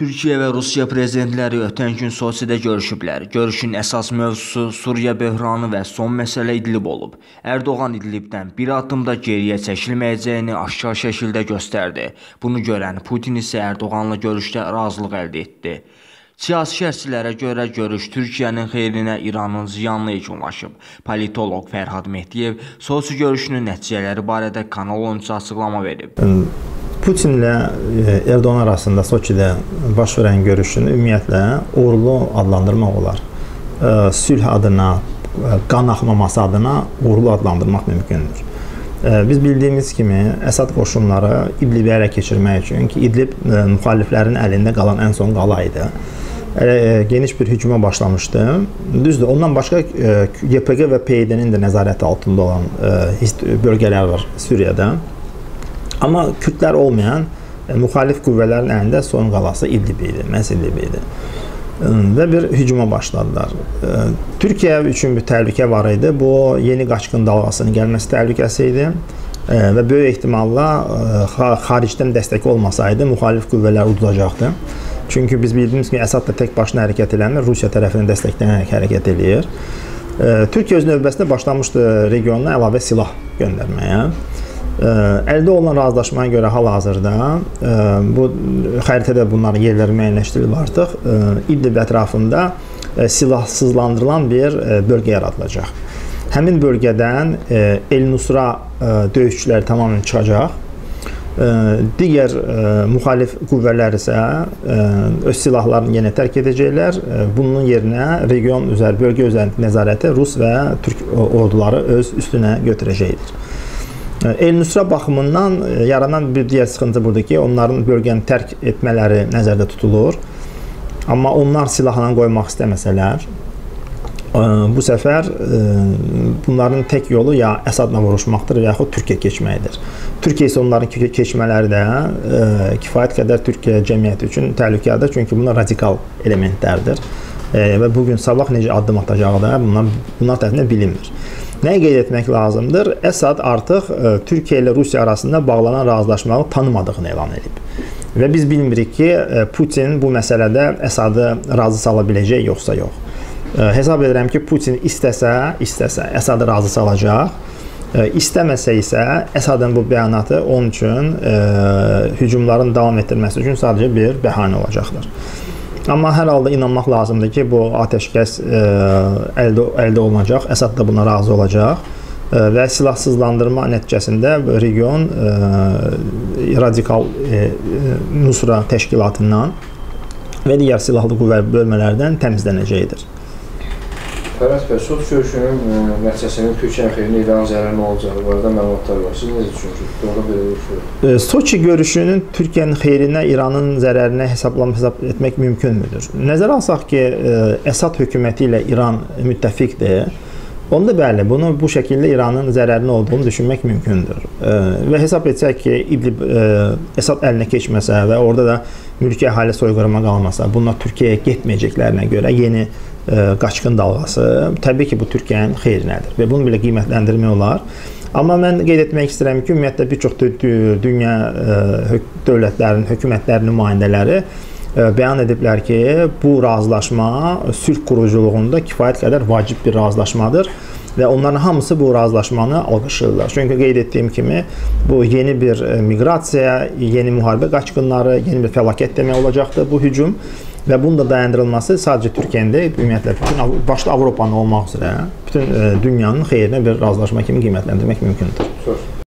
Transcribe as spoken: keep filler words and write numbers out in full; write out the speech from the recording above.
Türkiyə və Rusiya prezidentləri ötən gün Soçidə görüşüblər. Görüşün əsas mövzusu Suriya böhranı və son məsələ İdlib olub. Ərdoğan İdlibdən bir addım da geriyə çəkilməyəcəyini aşkar şəkildə göstərdi. Bunu görən Putin isə Ərdoğanla görüşdə razılıq əldə etdi. Siyasi şərhçilərə görə görüş Türkiyənin xeyrinə İranın ziyanına yekunlaşıb. Politoloq Fərhad Mehdiyev Soçi görüşünün nəticələri barədə Kanal on üç açıqlama verib. Putinlə Erdoğan arasında Soçidə baş verən görüşünü ümumiyyətlə uğurlu adlandırmaq olar. Sülh adına, qan axmaması adına uğurlu adlandırmaq mümkündür. Biz bildiyimiz kimi Əsad qoşunları İdlibi ələ keçirmək üçün ki, İdlib müxaliflərin əlində qalan ən son qala idi. Geniş bir hücuma başlamışdı. Düzdür, ondan başqa Y P G və P Y D-nin də nəzarəti altında olan bölgələr var Suriyada. Amma Kürdlər olmayan müxalif qüvvələrin əlində son qalası İdlib idi, məhz İdlib idi. Və bir hücuma başladılar. Türkiyə üçün bir təhlükə var idi. Bu, yeni qaçqın dalğasının gəlməsi təhlükəsi idi. Və böyük ehtimalla xaricdən dəstək olmasaydı, müxalif qüvvələr udulacaqdı. Çünki biz bildiyimiz kimi Əsad da tək başına hərəkət eləmir, Rusiya tərəfindən dəstəklənərək hərəkət eləyir. Türkiyə öz növbəsində başlamışdı regionuna əlavə silah göndərməyə. Əldə olunan razılaşmaya görə hal-hazırda bu xəritədə bunların yerləri müəyyənləşdirilib artıq İdlib ətrafında silahsızlandırılan bir bölgə yaradılacaq. Həmin bölgədən El-Nusra döyüşçüləri tamamilə çıxacaq. Digər müxalif qüvvələr isə öz silahlarını yenə tərk edəcəklər. Bunun yerinə region üzəri, bölgə üzərində nəzarəti Rus və Türk orduları öz üstünə götürəcəkdir. El-Nusra baxımından yaranan bir digər sıxıntı budur ki, onların bölgəni tərk etmələri nəzərdə tutulur. Amma onlar silahla qoymaq istəməsələr, bu səfər bunların tək yolu ya Əsadla vuruşmaqdır və yaxud Türkiyə keçməkdir. Türkiyə isə onların keçmələri də kifayət qədər Türkiyə cəmiyyəti üçün təhlükədir, çünki bunlar radikal elementlərdir. Və bugün sabah necə addım atacağı da bunlar, bunlar tərəfindən bilinmir. Nəyə qeyd etmək lazımdır? Əsad artıq Türkiyə ilə Rusiya arasında bağlanan razılaşmağı tanımadığını elan edib. Və biz bilmirik ki, Putin bu məsələdə Əsadı razı sala biləcək, yoxsa yox. Hesab edirəm ki, Putin istəsə, istəsə Əsadı razı salacaq. İstəməsə isə Əsadın bu bəyanatı onun üçün hücumların davam etdirməsi üçün sadəcə bir bəhanə olacaqdır. Amma hər halda inanmaq lazımdır ki, bu atəşkəs əldə, əldə olunacaq, Əsad da buna razı olacaq və silahsızlandırma nəticəsində region radikal Nusra təşkilatından və digər silahlı qüvvə bölmələrdən təmizlənəcəkdir. Fərhad bəy, Soçi görüşünün nəticəsinin Türkiyənin xeyrinə İranın zərəri nə olacağı barədə məlumatlar var. Siz necə düşünürsünüz? Doğru belə Soçi görüşünün Türkiyənin xeyrinə İranın zərərinə hesablam hesab etmək mümkünmüdür? Nəzərə alsaq ki, Əsad hökuməti ilə İran müttəfiqdir. Onda bəli, bunu bu şəkildə İranın zərərinin olduğunu düşünmək mümkündür. Və hesab etsək ki, İdlib Əsad əlinə keçməsə və orada da mülki əhali soyqırıma qalmasa, bunlar Türkiyəyə getməyəcəklərinə görə yeni qaçqın dalğası təbii ki, bu Türkiyənin xeyrinədir və bunu belə qiymətləndirmək olar. Amma mən qeyd etmək istəyirəm ki, ümumiyyətlə bir çox dünya dövlətlərinin, hökumətlərinin nümayəndələri bəyan ediblər ki, bu razılaşma sülh quruculuğunda kifayət qədər vacib bir razılaşmadır və onların hamısı bu razılaşmanı alqışlayırlar. Çünki qeyd etdiyim kimi, bu yeni bir miqrasiya, yeni müharibə qaçqınları, yeni bir fəlakət demək olacaqdır bu hücum. Və bunun da dayandırılması sadəcə Türkiyənin deyil, ümumiyyətlə, bütün, başda Avropanın olmaq üzrə bütün dünyanın xeyrinə bir razılaşma kimi qiymətləndirmək mümkündür.